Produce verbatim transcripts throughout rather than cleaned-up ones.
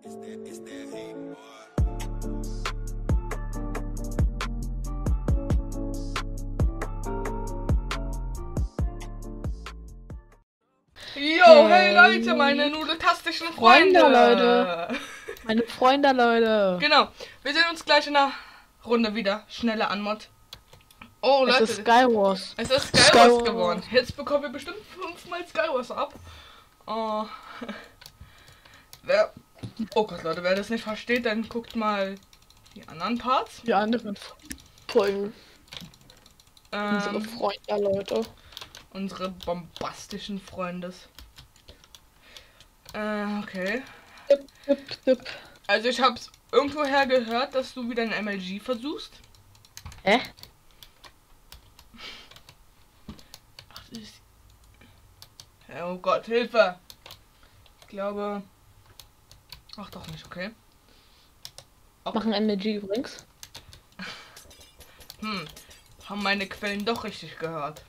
Jo, hey Leute, meine nudeltastischen Freunde. Freunde, Leute. Meine Freunde, Leute. Genau, wir sehen uns gleich in der Runde wieder. Schnelle Anmod. Oh, Leute. Es ist Skywars. Es ist Skywars Skywars geworden. Jetzt bekommen wir bestimmt fünfmal Skywars ab. Oh. Wer... oh Gott, Leute, wer das nicht versteht, dann guckt mal die anderen Parts. Die anderen Folgen. Ähm, Unsere Freunde, Leute. Unsere bombastischen Freundes. Äh, okay. Dip, dip, dip. Also ich hab's irgendwoher gehört, dass du wieder ein M L G versuchst. Hä? Ach, das ist... oh Gott, Hilfe! Ich glaube... ach doch nicht, okay. Ob... Machen M L G übrigens. hm, haben meine Quellen doch richtig gehört.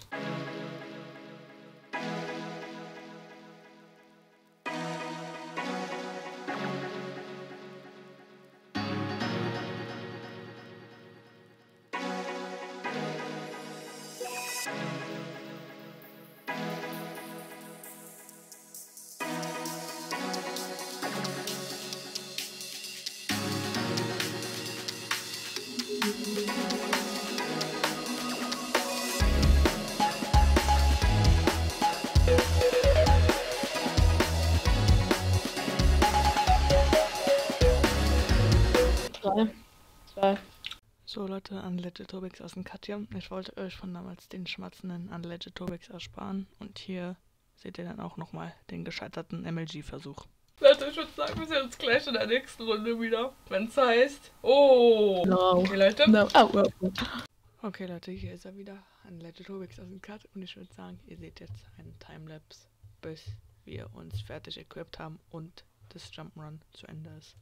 Drei. Zwei. So Leute, Unlegit Tobix aus dem Cut hier. Ich wollte euch von damals den schmatzenden Unlegit Tobix ersparen. Und hier seht ihr dann auch nochmal den gescheiterten M L G-Versuch. Leute, ich würde sagen, wir sehen uns gleich in der nächsten Runde wieder. Wenn es heißt... oh! No. Okay, Leute. No. Oh, oh, oh. Okay, Leute, hier ist er wieder. Unlegit Tobix aus dem Cut. Und ich würde sagen, ihr seht jetzt einen Timelapse, bis wir uns fertig equipped haben und das Jump'n'Run zu Ende ist.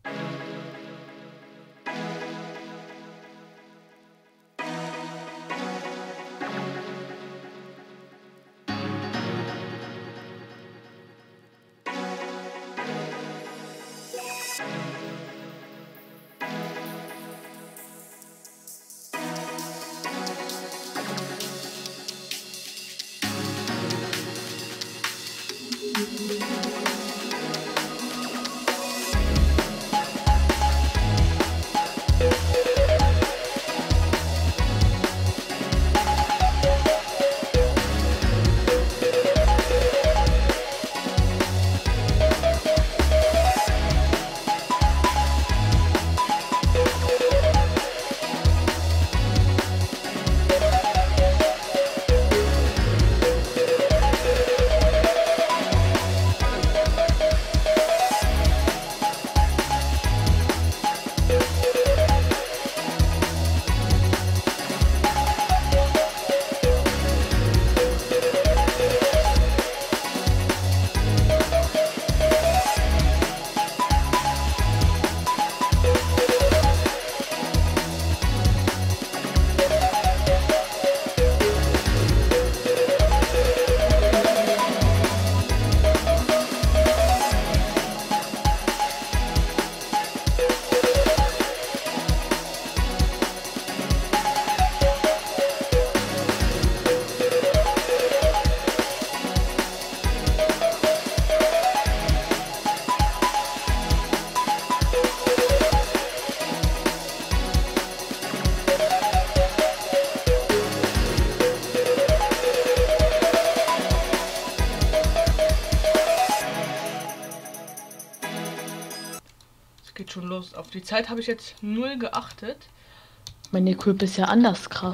Geht schon los. Auf die Zeit habe ich jetzt null geachtet. Mein Equip ist ja anders krass.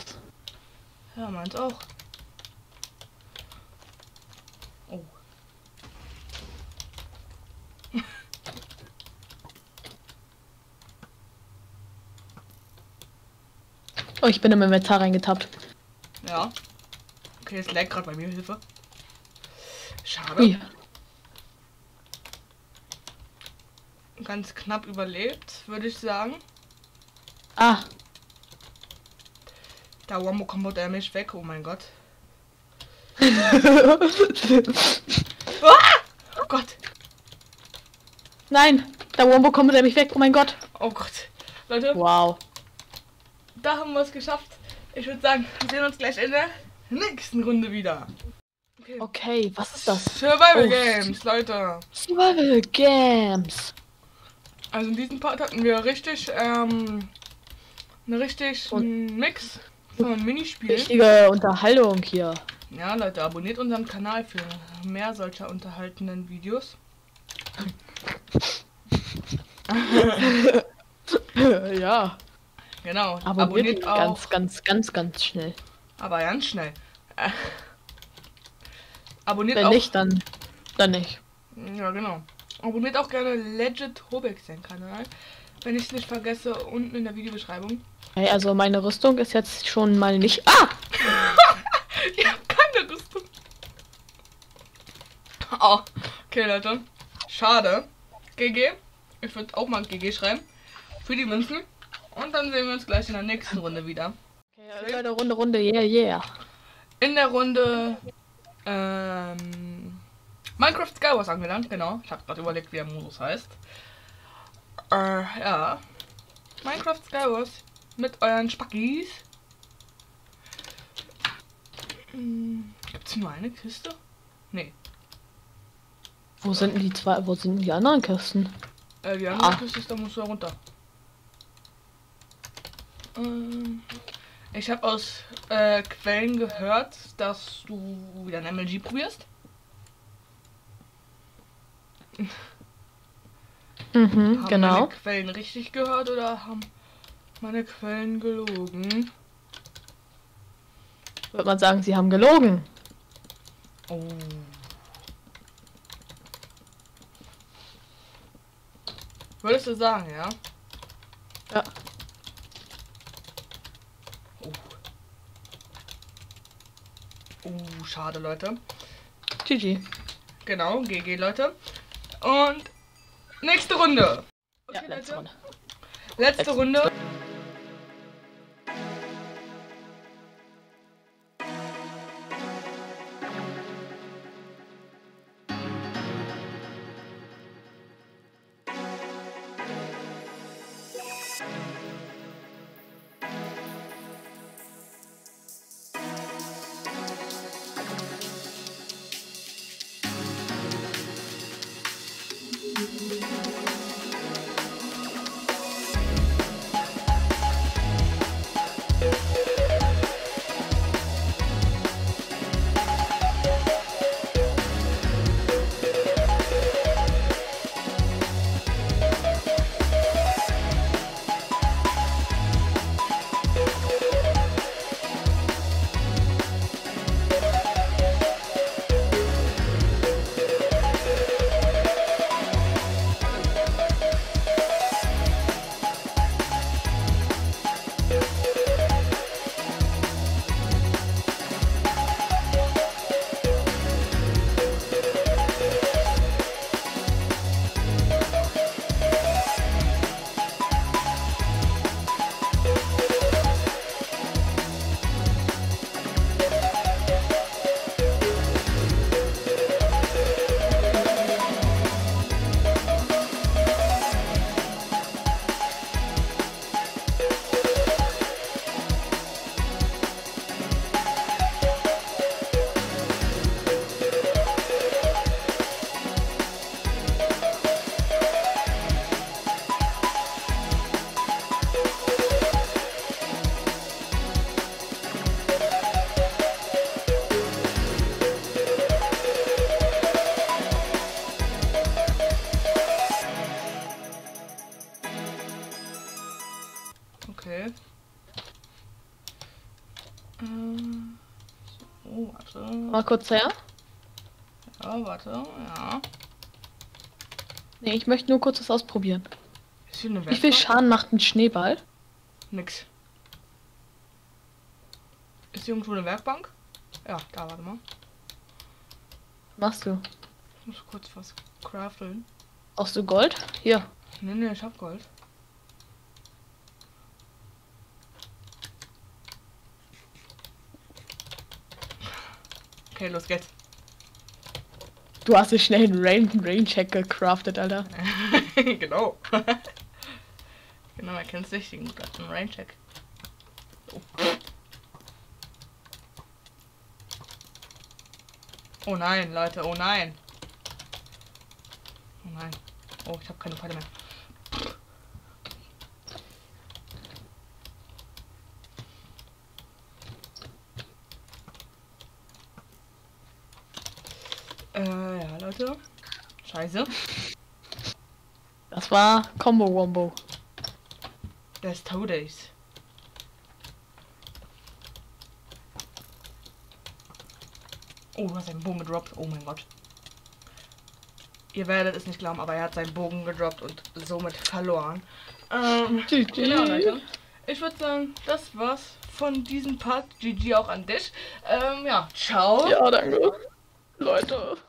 Ja, meins auch. Oh. Oh, ich bin im Inventar reingetappt. Ja. Okay, es lag gerade bei mir, Hilfe. Schade. Ja. Ganz knapp überlebt, würde ich sagen. Ah. Da Wombo Combo der mich weg, oh mein Gott. Ah! Oh Gott. Nein. Da oben bekommt er mich weg. Oh mein Gott. Oh Gott. Leute, Wow. da haben wir es geschafft. Ich würde sagen, wir sehen uns gleich in der nächsten Runde wieder. Okay. Okay, was ist das? Survival Oh. Games, Leute. Survival Games. Also in diesem Part hatten wir richtig, ähm, eine richtig Und- einen Mix von Minispielen. Richtige Unterhaltung hier. Ja, Leute, abonniert unseren Kanal für mehr solcher unterhaltenden Videos. Ja. Genau. Abonniert, Abonniert ihn auch. ganz, ganz, ganz, ganz schnell. Aber ganz schnell. Äh, abonniert Wenn auch. nicht, dann, dann nicht. Ja, genau. Abonniert auch gerne Legit Hobex den Kanal. Wenn ich es nicht vergesse, unten in der Videobeschreibung. Hey, also meine Rüstung ist jetzt schon mal nicht. Ah! Ich habe keine Rüstung. Oh, okay, Leute. Schade. G G. Ich würde auch mal G G schreiben. Für die Münzen. Und dann sehen wir uns gleich in der nächsten Runde wieder. Okay, Leute, Runde, Runde, yeah, yeah. In der Runde ähm, Minecraft Skywars angelangt, genau. Ich habe gerade überlegt, wie der Modus heißt. Äh, ja. Minecraft Skywars mit euren Spackis. Hm, gibt's nur eine Kiste? Nee. Wo sind denn die zwei, wo sind die anderen Kisten? Äh, die andere Ah. Kiste ist, da musst du da runter. Ähm, ich habe aus äh, Quellen gehört, dass du wieder ein M L G probierst. Mhm, Haben genau. meine Quellen richtig gehört oder haben meine Quellen gelogen? Würde man sagen, sie haben gelogen. Oh. Würdest du sagen, ja? Ja. Oh. Oh, schade, Leute. G G. Genau, G G, Leute. Und nächste Runde. Ja, Okay, letzte Leute. Runde. Letzte Letzte Runde. Okay. Ähm, so, warte. Mal kurz her. Ja, warte. Ja. Nee, ich möchte nur kurz was ausprobieren. Ist hier eine Wie viel Werkbank? Schaden macht ein Schneeball? Nix. Ist hier irgendwo eine Werkbank? Ja, da, warte mal. Was machst du? Ich muss kurz was craften. Brauchst du Gold? Hier. Nee, nee, ich hab Gold. Okay, los geht's. Du hast dir schnell einen Rain, Rain Check gecraftet, Alter. Genau. Genau, er kennt sich. Den guten Rain-Check. Oh. Oh nein, Leute, oh nein. Oh nein. Oh, ich habe keine Pfeile mehr. Äh, ja, Leute. Scheiße. Das war Combo Wombo. Des Todes. Oh, du hast seinen Bogen gedroppt. Oh mein Gott. Ihr werdet es nicht glauben, aber er hat seinen Bogen gedroppt und somit verloren. Ähm, genau, Leute. Ich würde sagen, das war's von diesem Part. G G auch an dich. Ähm, ja, ciao. Ja, danke. Leute.